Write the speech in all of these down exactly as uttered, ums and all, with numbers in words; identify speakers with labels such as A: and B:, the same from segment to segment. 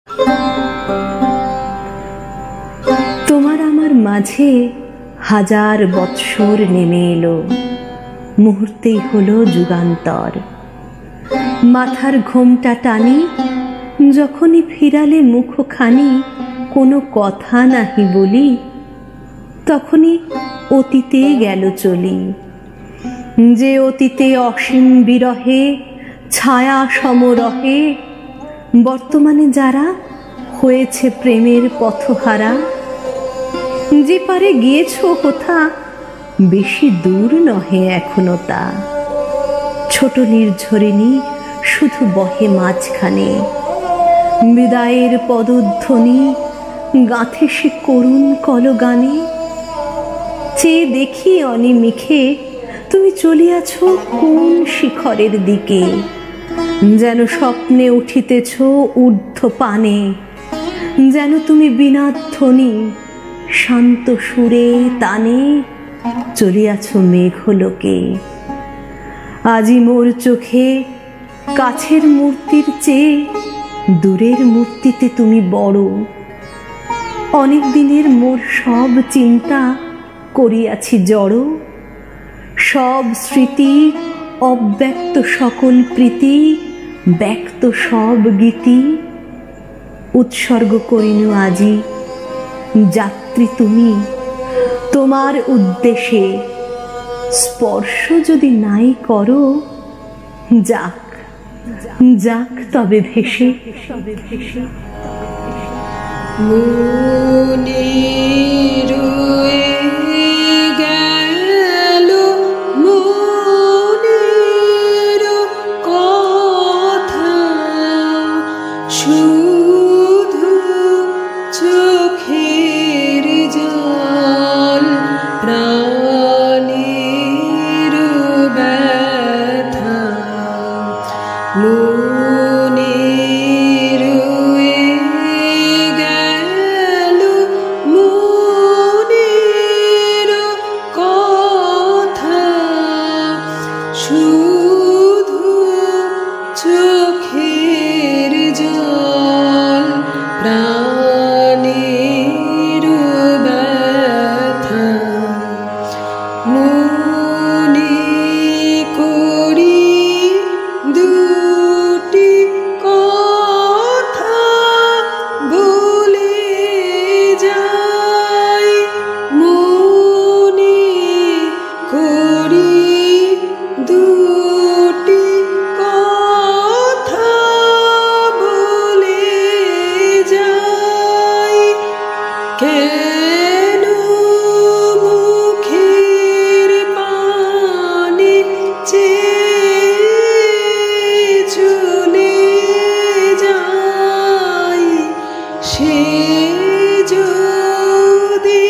A: তোমার আমার মাঝে হাজার বৎসর নেমে এলো, মুহূর্তেই হলো যুগান্তর। মাথার ঘোমটা টানি, যখনই ফিরালে মুখখানি, কোনো কথা নাহি বলি, তখনই অতীতে গেল চলি। যে অতীতে অসীম বিরহে ছায়া সমরহে, বর্তমানে যারা হয়েছে প্রেমের পথহারা, যে পারে গিয়েছ কোথা, বেশি দূর নহে এখনো তা। ছোট নির্ঝরিণী শুধু বহে মাঝখানে, বিদায়ের পদধ্বনি গাঁথে সে করুণ কলগানে। চেয়ে দেখি অনিমিখে তুমি চলিয়াছ কোন শিখরের দিকে, যেন স্বপ্নে উঠিতেছ ঊর্ধ্ব পানে, যেন তুমি বীণাধ্বনি শান্ত সুরে তানে চলিয়াছ মেঘলোকে। আজি মোর চোখে কাছের মূর্তির চেয়ে দূরের মূর্তিতে তুমি বড়। অনেক দিনের মোর সব চিন্তা করিয়াছি জড়, সব স্মৃতি অব্যক্ত সকল প্রীতি, ব্যক্ত সব গীতি উৎসর্গ করিনু আজি। যাত্রী তুমি, তোমার উদ্দেশ্যে স্পর্শ যদি নাই করো, যাক যাক তবে ভেসে।
B: মনির গেল মনের কথা, শুধু চোখের জল প্রাণের ব্যথা। মনির গেল মনের কথা, শুধু চোখের জল প্রাণের ব্যথা। মনে করি দুটি কথা বলে যাই, মনে করি দুটি কথা বলে যাই। কেন মুখের পানে চেয়ে চলে যাই, সে যদি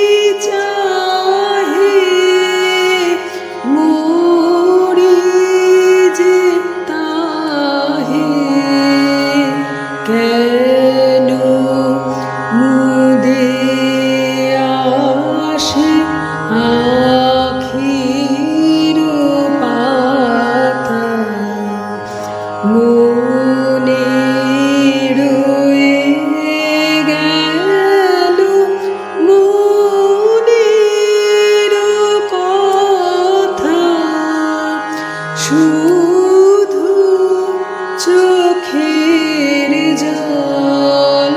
B: চাহে মরি যে তাহে। কেন মুদে আসে আখির পাতা, মনে রয়ে গেল মনের কথা, শুধু চোখের জল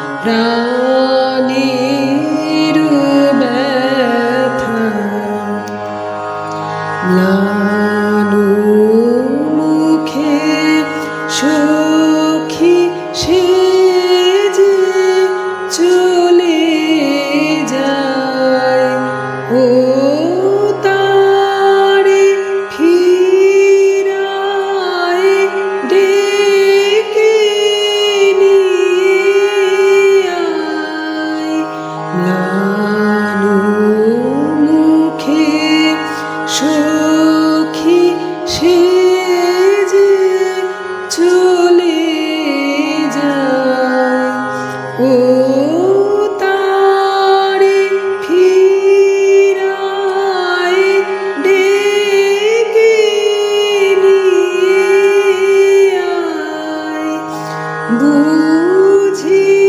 B: প্রাণের ব্যথা। লালু মুখে সখী সেজে চলে যায়, ও তারে ফিরায় ডেকে নিয়ে আয়। লালু মুখে সখী সেজে চলে যায়, ও তারে ফিরায় ডেকে নিয়ে আয়। বুঝি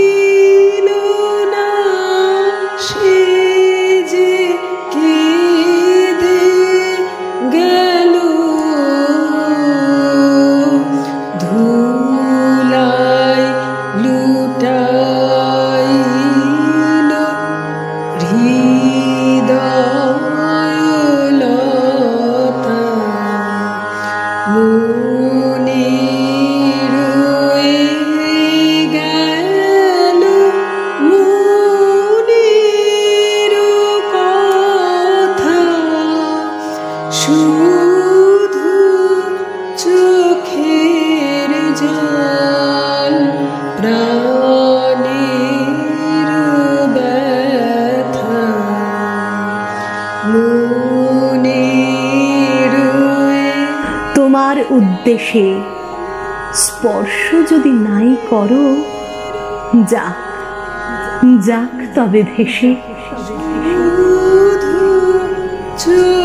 A: দেশে স্পর্শ যদি নাই করো, যাক যাক তবে ভেসে।
B: শুধু